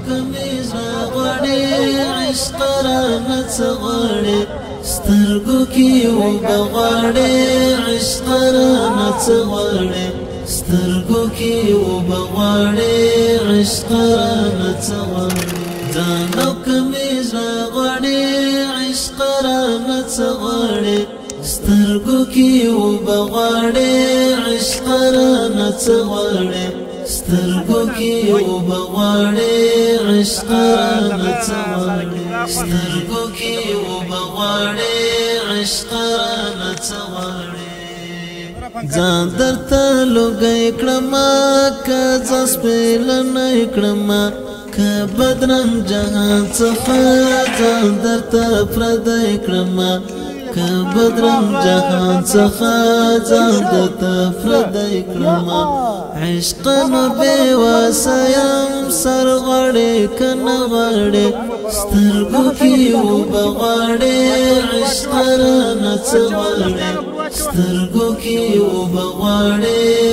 کمیز غړې عشق رانه څه غړې سترګو کې وبغړې عشق رانه څه غړې سترګو کې وبغړې عشق رانه څه غړې ځانو کمیز غړې عشق رانه څه غړې سترګو کې وبغړې عشق رانه څه غړې سترګو کې وبغړې عشق رانه څه غړې سترګو کې وبغړې عشق رانه څه غړې ځان درته لوګی کړم که ځه سپېلنی کړم که بدرنګ جهان څخه ځان درته پردی کړم که بدرنګ جهان څخه ځان درته پردی کړم عشق نو بې وسه یم سر غړې که نه غړې سترګو کې وبغړې عشق رانه څه غړې سترګو کې وبغړې